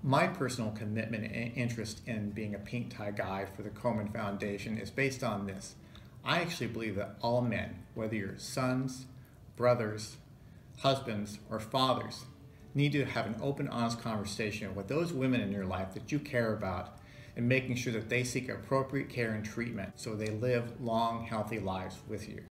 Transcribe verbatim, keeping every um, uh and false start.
My personal commitment and interest in being a pink tie guy for the Komen Foundation is based on this. I actually believe that all men, whether you're sons, brothers, husbands, or fathers, need to have an open, honest conversation with those women in your life that you care about and making sure that they seek appropriate care and treatment so they live long, healthy lives with you.